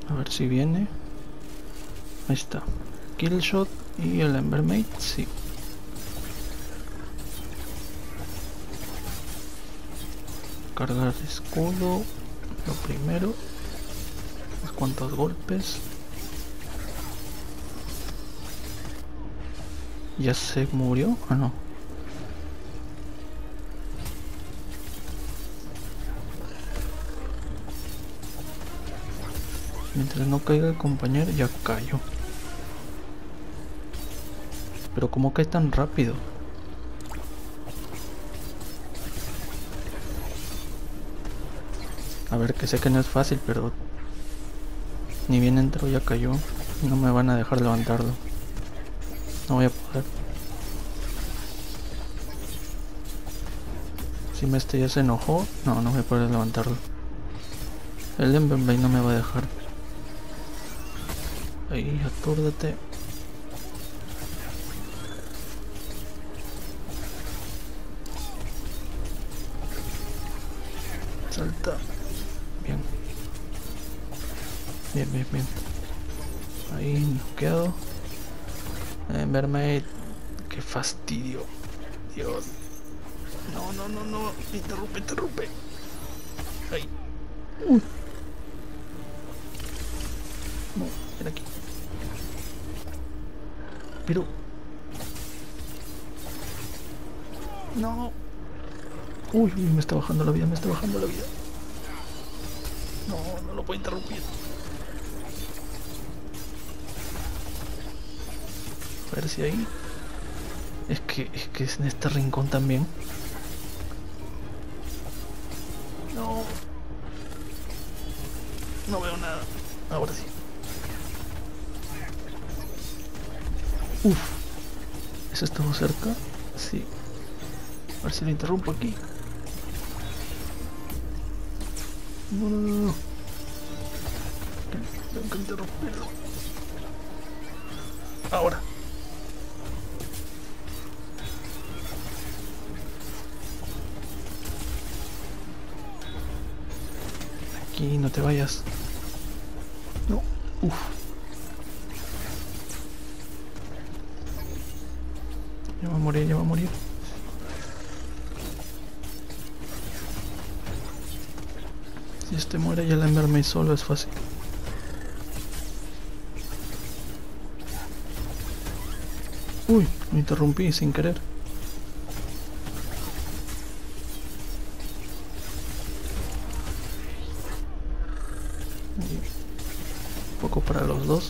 A ver si viene. Ahí está. Killshot y el Embermate, sí. Cargar escudo. Lo primero. Unos cuantos golpes. ¿Ya se murió? Ah, no. Mientras no caiga el compañero, ya cayó. Pero ¿cómo cae tan rápido? A ver, que sé que no es fácil, pero... Ni bien entró, ya cayó. No me van a dejar levantarlo. No voy a poder. Si este ya se enojó, no voy a poder levantarlo. El Emberblade no me va a dejar. Ahí, atúrdate. Salta. Bien. Bien. Ahí, noqueado. Embermate. Qué fastidio. Dios. No. Interrumpe. Ahí. Uy. No, ven aquí. Pero... No. Uy, me está bajando la vida, No lo puedo interrumpir. A ver si ahí... Es que es en este rincón también. No veo nada. Ahora sí. Uf. ¿Eso estuvo cerca? Sí. A ver si lo interrumpo aquí. No. Tengo que interrumpirlo. Ahora. Aquí, no te vayas. No. Uf. Ya va a morir. Si este muere, ya el Embermate solo es fácil. Uy, me interrumpí sin querer. Un poco para los dos.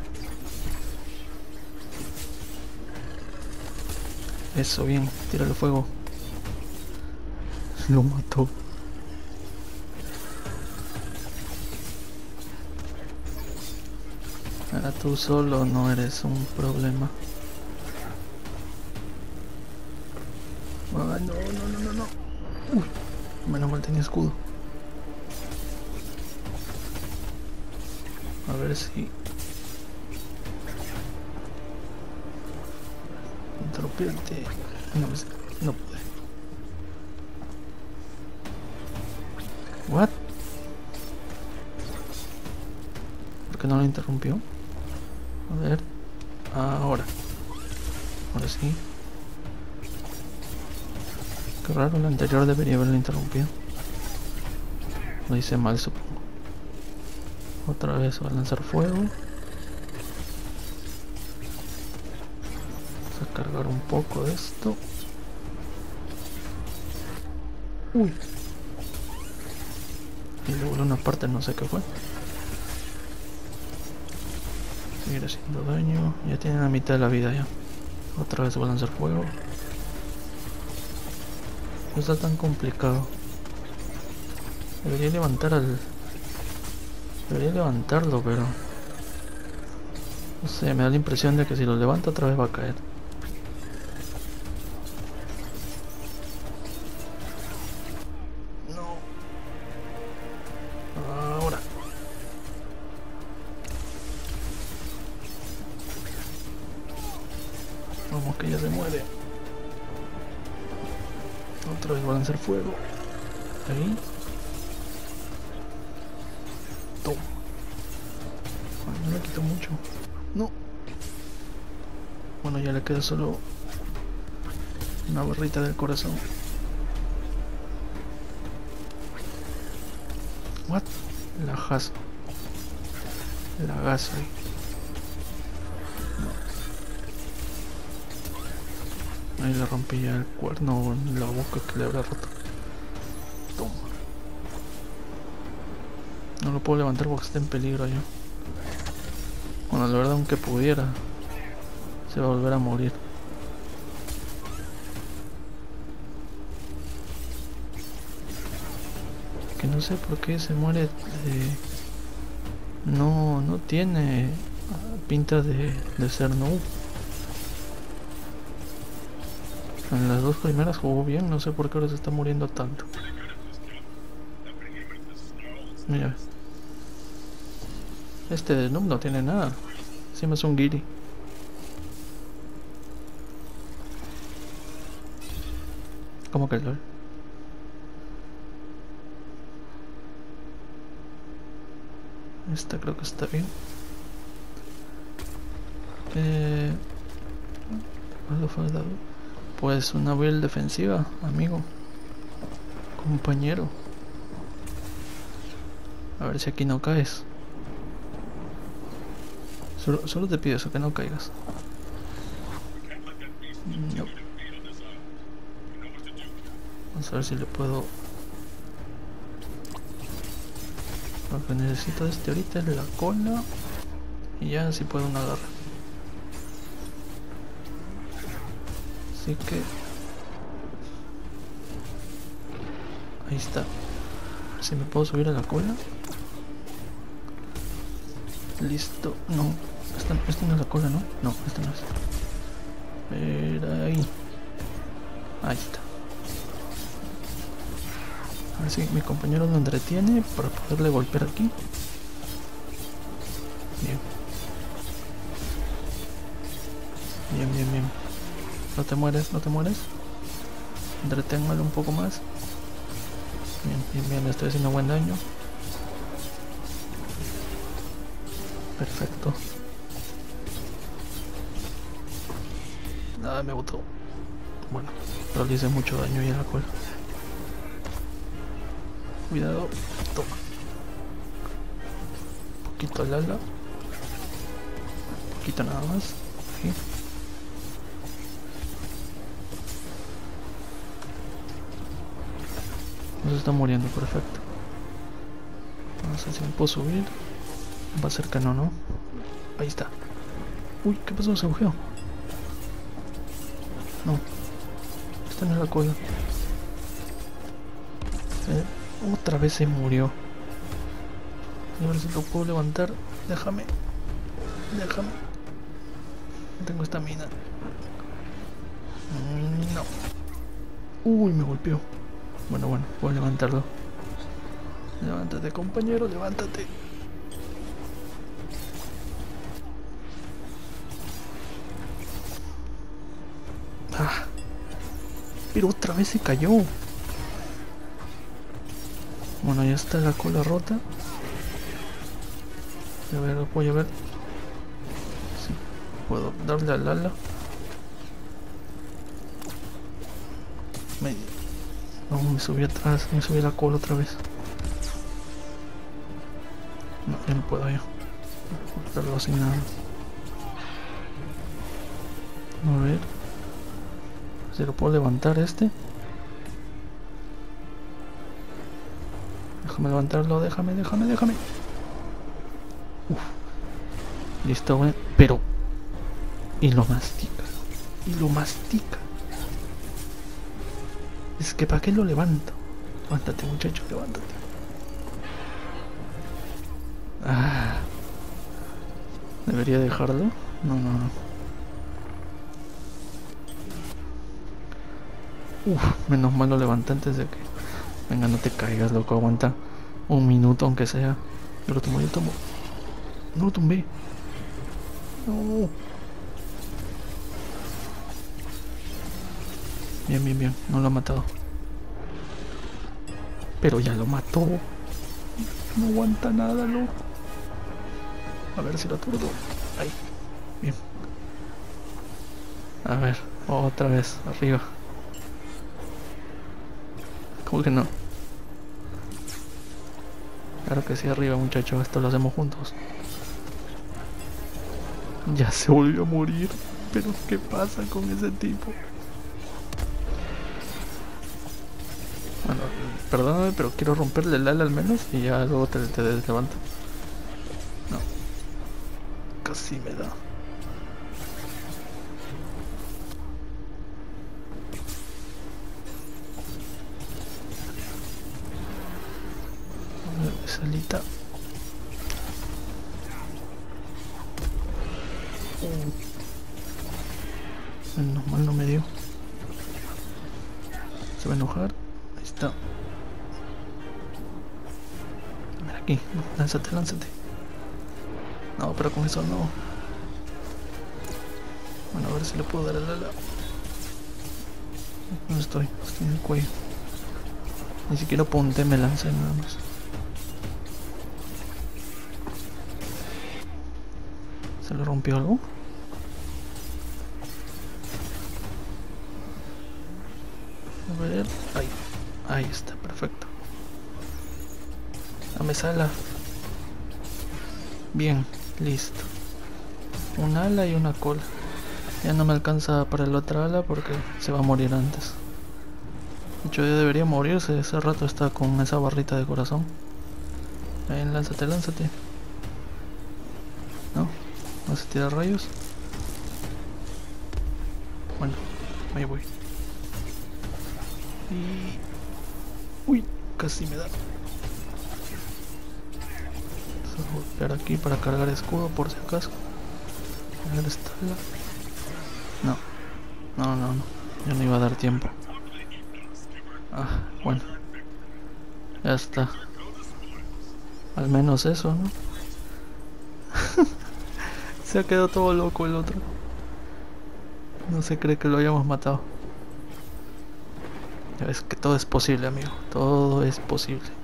Eso, bien, tírale fuego. Lo mató. Ahora tú solo no eres un problema. Ah, no. Uy, menos mal tenía escudo. A ver si... Interrumpirte. No pude. What? ¿Por qué no lo interrumpió? A ver. Ahora sí. Qué raro, el anterior debería haberlo interrumpido. Lo hice mal, supongo. Otra vez va a lanzar fuego. Vamos a cargar un poco de esto. Uy. Y luego una parte, no sé qué fue. Seguir haciendo daño. Ya tiene la mitad de la vida ya. Otra vez va a lanzar fuego. No está tan complicado. Debería levantarlo, pero... No sé, me da la impresión de que si lo levanto otra vez va a caer. No. Ahora. Vamos, que ya se muere. Otra vez va a lanzar fuego. Ahí. Toma. mucho. No. Bueno, ya le queda solo una barrita del corazón. What? La gaso. La gaso ahí. No. Ahí le rompí ya el cuerno en la boca que le habrá roto. Toma. No lo puedo levantar porque está en peligro yo. Bueno, la verdad, aunque pudiera, se va a volver a morir. Que no sé por qué se muere. No tiene pinta de ser noob. En las dos primeras jugó bien, no sé por qué ahora se está muriendo tanto. Mira. Este de noob no tiene nada. Encima es un guiri. ¿Cómo que LOL? Esta creo que está bien. Pues una build defensiva, amigo. Compañero. A ver si aquí no caes. Solo te pido eso, que no caigas. No. Vamos a ver si le puedo... Lo que necesito de este ahorita es la cola. Y ya si puedo una garra. Así que... Ahí está. A ver si me puedo subir a la cola. Listo. No. Esta no es la cola, ¿no? No, esta no es. Espera ahí. Ahí está. A ver si mi compañero lo entretiene para poderle golpear aquí. Bien. Bien. No te mueres, no te mueres. Entreténmelo un poco más. Bien, le estoy haciendo buen daño. Perfecto. Nada, me botó. Bueno, pero le hice mucho daño ahí a la cola. Cuidado. Toma. Un poquito al ala. Un poquito nada más. Ahí. No se está muriendo, perfecto. No sé si me puedo subir. Va a ser que no, ¿no? Ahí está. Uy, ¿qué pasó? Se bugueó. No. Esta no es la cola. Otra vez se murió. A ver si lo puedo levantar. Déjame. No tengo estamina. No. Uy, me golpeó. Bueno, puedo levantarlo. Levántate, compañero, levántate. Ah, pero otra vez se cayó. Bueno, ya está la cola rota. A ver, voy a ver si puedo darle al ala. No, me subí atrás, me subí a la cola otra vez. No, ya no puedo yo. Darlo sin nada. A ver si lo puedo levantar este. Déjame levantarlo, déjame. Uf. Listo, güey. Pero... Y lo mastica. Es que ¿para qué lo levanto? Levántate, muchacho, levántate. Ah. ¿Debería dejarlo? No. Menos mal lo levanté antes de que... Venga, no te caigas, loco, aguanta un minuto aunque sea. Yo lo tomo. No lo tumbé. No. Bien, no lo ha matado. Pero ya lo mató. No aguanta nada, loco. A ver si lo aturdo. Ahí. Bien. A ver, otra vez, arriba. ¿Cómo que no? Claro que sí, arriba, muchachos. Esto lo hacemos juntos. Ya se volvió a morir. Pero ¿qué pasa con ese tipo? Bueno, perdóname, pero quiero romperle el ala al menos y ya luego te levanto. No. Casi me da. A ver, salita. Menos mal no me dio. Se va a enojar. Ahí está. Mira aquí. Lánzate, lánzate. No, pero con eso no. Bueno, a ver si le puedo dar el ala. ¿Dónde estoy? Estoy en el cuello. Ni siquiera apunté, me lancé nada más. ¿Se le rompió algo? A ver, ahí. Ahí está, perfecto. Dame sala. Bien, listo. Un ala y una cola. Ya no me alcanza para el otra ala porque se va a morir antes. De hecho, ya debería morirse. Ese rato está con esa barrita de corazón. Ahí, lánzate, lánzate. No, no se tira rayos. Bueno, ahí voy. Y... uy, casi me da. Vamos a golpear aquí para cargar escudo por si acaso. A ver, está la... No. Ya no iba a dar tiempo. Ah, bueno. Ya está. Al menos eso, ¿no? Se ha quedado todo loco el otro. No se cree que lo hayamos matado. Ya ves que todo es posible, amigo. Todo es posible.